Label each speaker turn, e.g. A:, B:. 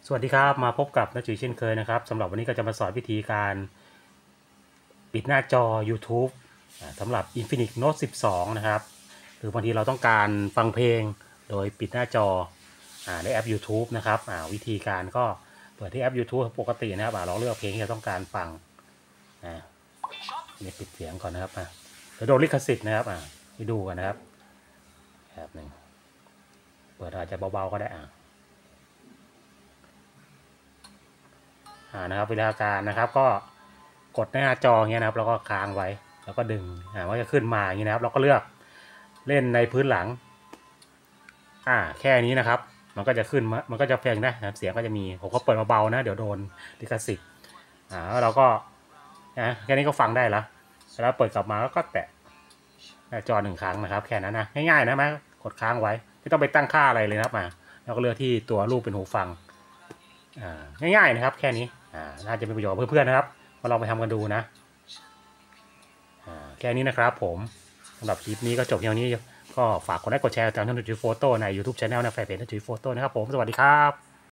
A: สวัสดีครับมาพบกับน้าจุ๋ยเช่นเคยนะครับสำหรับวันนี้ก็จะมาสอนวิธีการปิดหน้าจอ YouTube สำหรับ Infinix Note 12นะครับคือบางทีเราต้องการฟังเพลงโดยปิดหน้าจอในแอป YouTube นะครับวิธีการก็เปิดที่แอป YouTube ปกตินะครับเราเลือกเพลงที่เราต้องการฟังนี่ปิดเสียงก่อนนะครับเดี๋ยวโดนลิขสิทธิ์นะครับไปดูกันนะครับแบบหนึ่งเปิดอาจจะเบาๆก็ได้นะครับเวลาการนะครับก็กดหน้าจอเงี้ยนะครับแล้วก็ค้างไว้แล้วก็ดึงมันจะขึ้นมาอย่างนี้นะครับเราก็เลือกเล่นในพื้นหลังแค่นี้นะครับมันก็จะขึ้นมันก็จะเพลงนะครับเสียงก็จะมีผมก็เปิดเบาๆนะเดี๋ยวโดนลิขสิทธิ์แล้วเราก็แค่นี้ก็ฟังได้แล้วเปิดกลับมาแล้วก็แตะหน้าจอ1 ครั้งนะครับแค่นั้นนะง่ายๆนะมั้ยกดค้างไว้ไม่ต้องไปตั้งค่าอะไรเลยนะครับแล้วก็เลือกที่ตัวรูปเป็นหูฟังง่ายๆนะครับแค่นี้น่าจะเป็นประโยชน์เพื่อนๆนะครับมาลองไปทำกันดูนะแค่นี้นะครับผมสำหรับคลิปนี้ก็จบเพียงนี้ก็ฝากกดไลค์กดแชร์ตามช่องจุ๋ยโฟโต้ใน YouTube Channel นะแฟนเพจจุ๋ยโฟโต้นะครับผมสวัสดีครับ